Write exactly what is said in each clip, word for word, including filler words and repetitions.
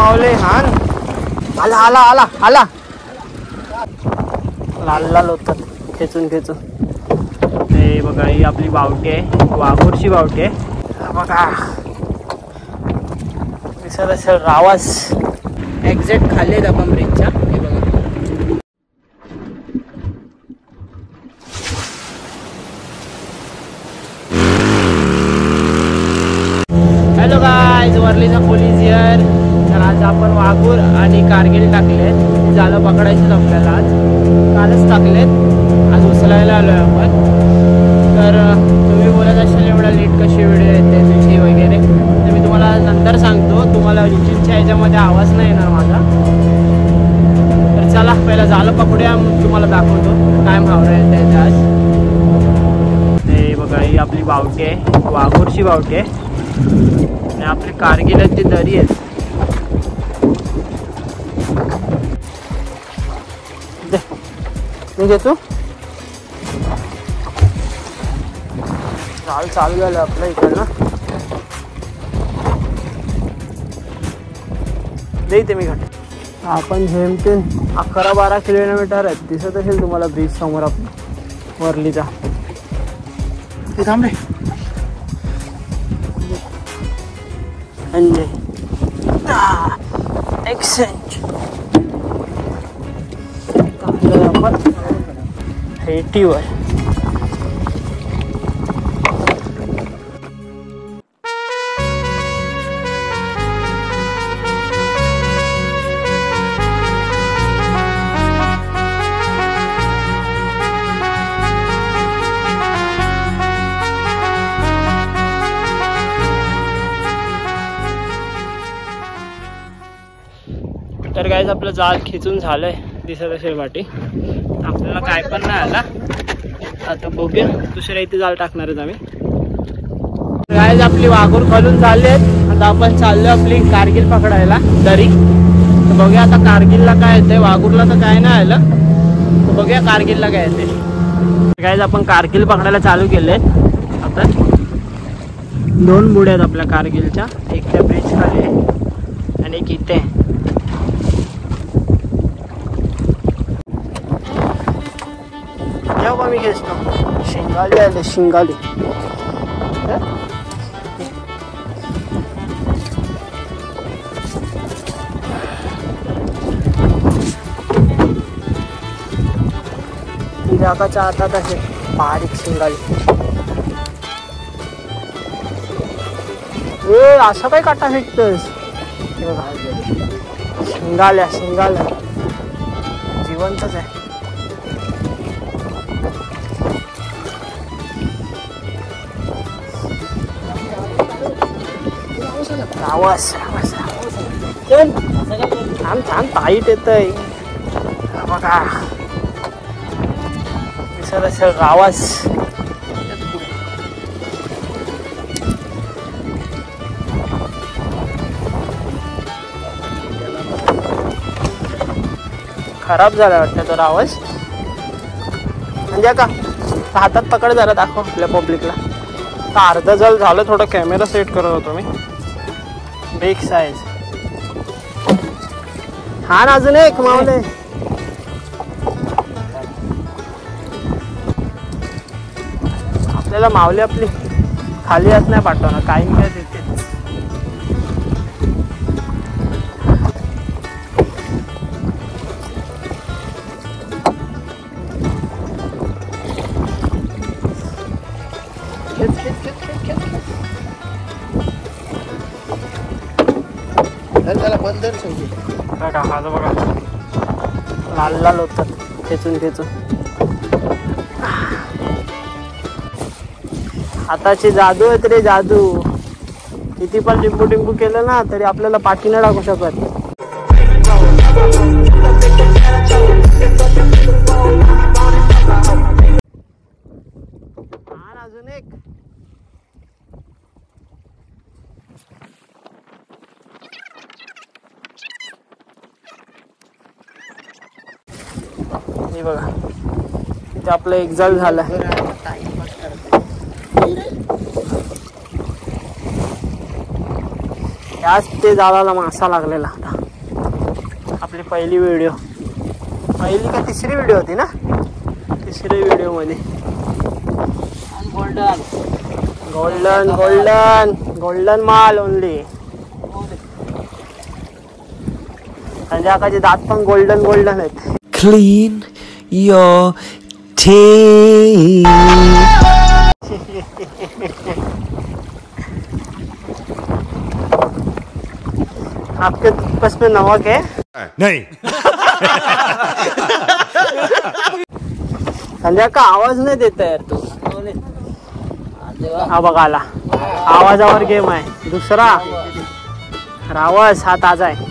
मावले हान आला आला आला आला लाल लाल होतात खेचून खेचून. हे बघा ही आपली बावटी आहे, वाघूरची बावटी आहे बघा. दिसत असेल रावस. एक्झॅक्ट खाली आहेत आपण ब्रिजच्या. हे बघा हॅलो गाईज, वर्लीचा पोलीस हिअर. तर आज आपण वाघूर आणि कारगिल टाकलेत. जालं पकडायचं आपल्याला आज, कालच टाकलेत, आज उचलायला आलोय आपण. तर तुम्ही बोलत असाल एवढा लेट कशी व्हिडिओ येते तुझी वगैरे, तर मी तुम्हाला नंतर सांगतो. तुम्हाला इंजिनच्या ह्याच्यामध्ये आवाज नाही येणार माझा. तर चला पहिला जालं पकडूया, मग तुम्हाला दाखवतो काय मावरा येते आज. हे बघा ही आपली बावटी आहे, वाघूरची बावटी आहे. आणि आपली कारगिलाची दरी आहे. मी घेतो. चाल चालू झालं आपल्या इकडनं. देते मी घाट. आपण झेमतेन अकरा बारा किलोमीटर आहेत. दिसत असेल तुम्हाला ब्रिज समोर आपला वर्लीचा. ते थांब रे एक्सचेंज आपण एटीवर. तर गाईज आपलं जाळ खिचून झालंय, दिसत असेल वाटी. आपल्याला काय पण नाही आला. आता बघूया दुसऱ्या इथे जाळ टाकणार आहेत आम्ही. गाईज आपली वाघूर खालून झाले आहेत. आता आपण चाललो आपली कारगिल पकडायला दरी. तर बघूया आता कारगिलला काय येते. वाघूरला तर काय नाही आलं, तर बघूया कारगिलला काय येते. गाईज आपण कारगिल पकडायला चालू केले. आता दोन बुड्या आहेत आपल्या कारगिलच्या, एक त्या ब्रिज खाली आहे आणि एक इथे. जेव्हा मी खेचतो शिंगाली आले शिंगाली. जागाच्या हातात आहे बारीक शिंगाली. ए असं काय काटा फेकतोस. शिंगाल्या शिंगाल्या जिवंतच आहे. रावस रावस छान छान टाईट येतय बघा. दिसत असेल रावस. खराब झाला वाटतं तो रावस. म्हणजे का हातात पकड जरा दाखव आपल्या पब्लिकला. तर अर्धा जल झालं. थोडं कॅमेरा सेट करत होतो मी. Big size. हा ना अजून एक मावले. आपल्याला मावले आपली खाली हात नाही पाठवणार, काही काय देते. बघा माझं बघा लाल लाल होतात खेचून खेचून. हाताची जादू आहे रे जादू. किती पण टिंबू टिंबू केलं ना तरी आपल्याला पाठी नाही टाकू शकत. अजून एक. हे बघा इथे आपलं एक्झाल झालं. याच ते जाळाला मासा लागलेला होता. आपली पहिली व्हिडिओ, पहिली का तिसरी व्हिडिओ होती ना, तिसरी व्हिडिओ मध्ये. गोल्डन गोल्डन गोल्डन गोल्डन माल ओनली. संजय काकाचे दात पण गोल्डन गोल्डन आहेत. Clean your teeth. आपके बस में नमक है? नहीं. संजय का आवाज नाही देत यार तू. हा बघा आला, आवाजावर गेम आहे. दुसरा रावस हा ताजा आहे.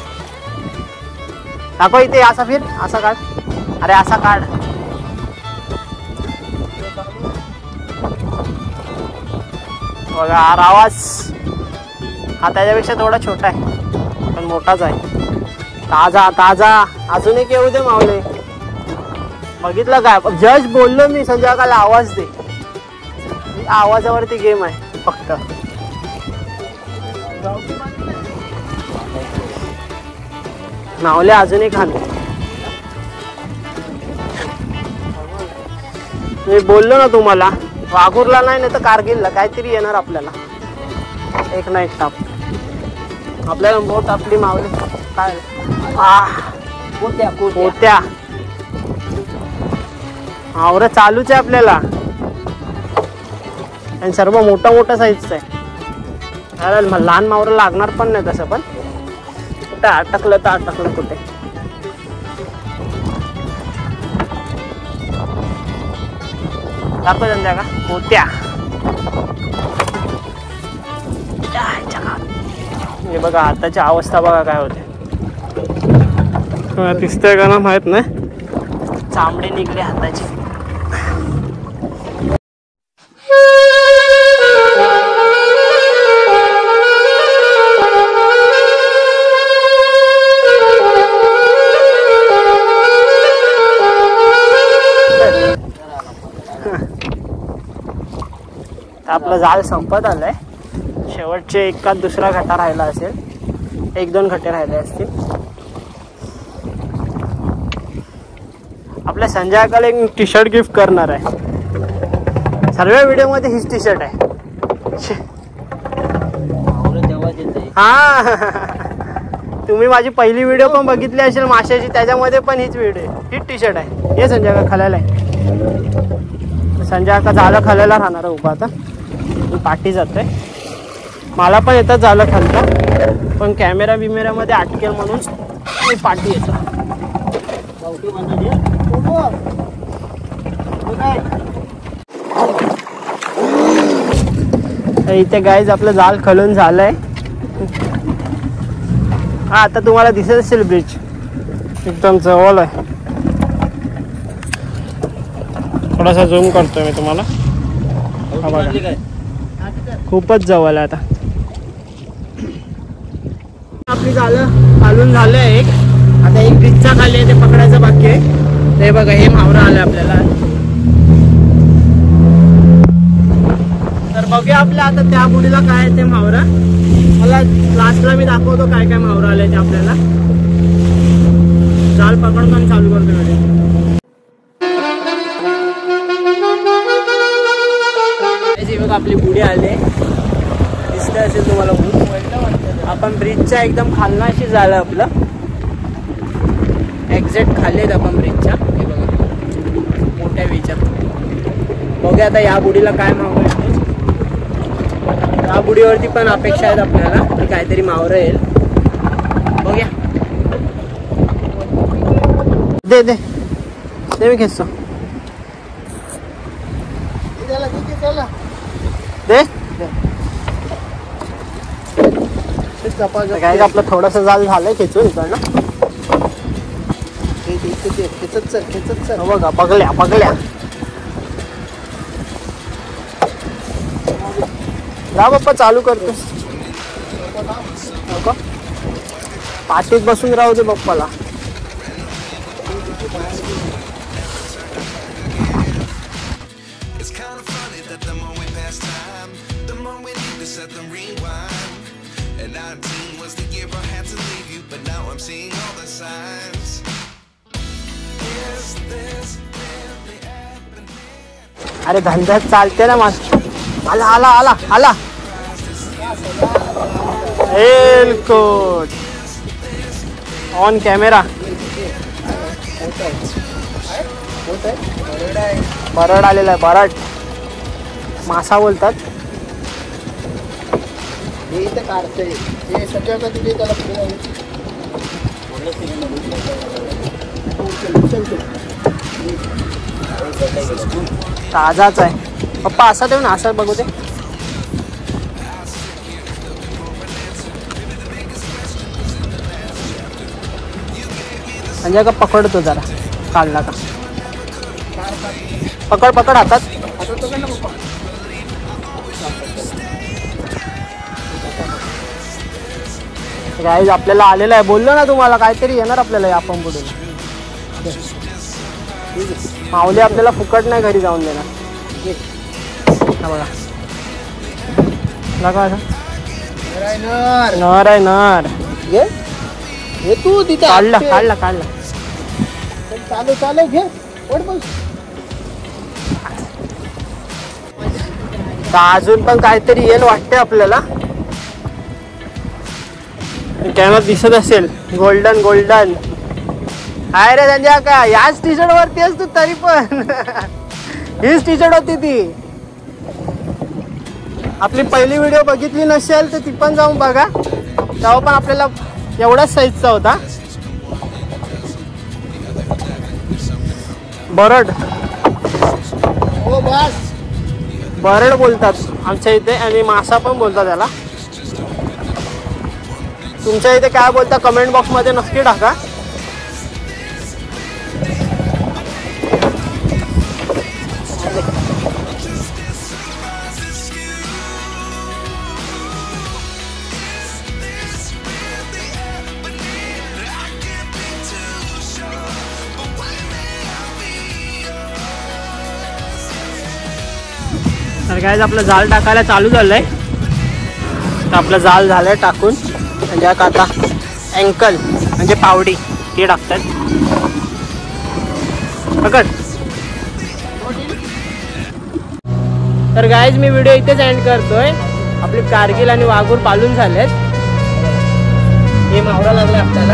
दाखव इथे, असा फिर, असा काढ. अरे असा काढ. बघा हा रावस, हा त्याच्यापेक्षा थोडा छोटा आहे पण मोठाच आहे. ताजा ताजा. अजून एक येऊ दे मावले. बघितलं काय, जस्ट बोललो मी संजय काकाला आवाज दे. आवाजावरती गेम आहे फक्त. मावले अजून एक खान. मी बोललो ना तुम्हाला, वाघूरला नाही तर कारगिलला काहीतरी येणार आपल्याला एक ना एक ताप. आपल्याला बोट आपली मावली काय पोत्या मावरं चालूच आहे आपल्याला. आणि सर्व मोठा मोठा साईजचा आहे. अरे लहान मावरं लागणार पण नाही तसं, पण कुठे अटकलं तर अटकलं कुठे. दाखव संध्या का पोत्या. हे बघा आताची अवस्था बघा काय होते. दिसतंय का ना माहित नाही, चामडे निघले हाताची. आपलं जाळ संपत आलंय. शेवटचे एकाच दुसरा घटा राहिला असेल, एक दोन घटे राहिले असतील. आपल्या संजय काकाला एक टी शर्ट गिफ्ट करणार आहे. सर्व व्हिडिओ मध्ये हीच टी शर्ट आहे. हा तुम्ही माझी पहिली व्हिडिओ पण बघितली असेल माशाची, त्याच्यामध्ये पण हीच व्हिडिओ हीच टी शर्ट आहे. हे संजय काका खाल्याला आहे. संजय काका झालं खाल्याला राहणार आहे उभा. आता मी पाठी जातोय. मला पण येतं झालं खालतं, पण कॅमेरा बिमेरामध्ये अटकेल म्हणून मी पाठी येतो. इथे गाईज आपलं जाल खलून झालंय. हा आता तुम्हाला दिसत असेल ब्रिज एकदम जवळ आहे. थोडासा झूम करतोय मी तुम्हाला. हा बघा खूपच जवळ आहे. आता आपली झालं खालून झालंय एक. आता एक ब्रिजचा खाली आहे ते पकडायचं बाकी आहे. ते बघा हे मावरं आलं आपल्याला. तर बघूया आपल्या आता त्या बुडीला काय आहे ते मावरं. मला लास्टला मी दाखवतो काय काय मावरं आले ते आपल्याला. जाल पकडून चालू करतो व्हिडिओ. बघा आपली बुडी आले, दिसत असेल तुम्हाला. आपण ब्रिजच्या एकदम खालनाशी झालं आपलं. एक्झॅक्ट खाली आहेत आपण ब्रिजच्या. हे बघा मोठ्या विचार. बघूया आता या बुडीला काय मावरं येतो. या बुडीवरती पण अपेक्षा आहेत आपल्याला की काहीतरी मावरं येईल. बघूया. दे दे दे मी खेचतो. दे काय आपलं थोडस जाल झालंय खेचून इकडनं. बघा पगल्या पगल्या. जा बाप्पा चालू करतोस. पाठीत बसून राहू दे बाप्पाला. Set the rewind, and I अरे धंद्यात चालते ना माझ. आला आला आला आला एलकोट ऑन कॅमेरा. बरड आलेला आहे, बरड मासा बोलतात. ताजाच आहे पप्पा. असा देऊ ना, असं बघू दे. म्हणजे का पकडतो जरा, काढला का पकड पकड हातात. गाईज आपल्याला आलेलं आहे, बोललो ना तुम्हाला काहीतरी येणार आपल्याला आपण पुढे. माऊली आपल्याला फुकट नाही घरी जाऊन देणार. बघा नर आहे नर. हे तू तिथे काढला काढला काढला. चालू चालू घे. अजून पण काहीतरी येईल वाटते आपल्याला. कॅमेरा दिसत असेल गोल्डन गोल्डन. हाय रे संजय का, याच टी शर्ट वरती असतो तरी पण. हीच टी शर्ट होती ती. आपली पहिली व्हिडिओ बघितली नसेल तर ती पण जाऊन बघा. तेव्हा पण आपल्याला एवढाच साईजचा होता. बरड हो बस बरड बोलतात आमच्या इथे, आणि मासा पण बोलतात त्याला. तुमच्या इथे काय बोलता कमेंट बॉक्स मध्ये नक्की टाका. तर काय आपलं जाळ टाकायला चालू झालंय. तर आपलं जाळ झालंय टाकून. म्हणजे आता अँकल म्हणजे पावडी ते टाकतात. पकड. तर गाईज मी व्हिडिओ इथेच एंड करतोय. आपले कारगिल आणि वाघूर पालून झालेत. हे मावळा लागले आपल्याला.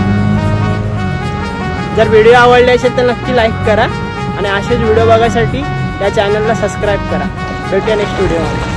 जर व्हिडिओ आवडले असेल तर नक्की लाईक करा आणि असेच व्हिडिओ बघायसाठी या चॅनलला सबस्क्राईब करा. भेटूया नेक्स्ट व्हिडिओ.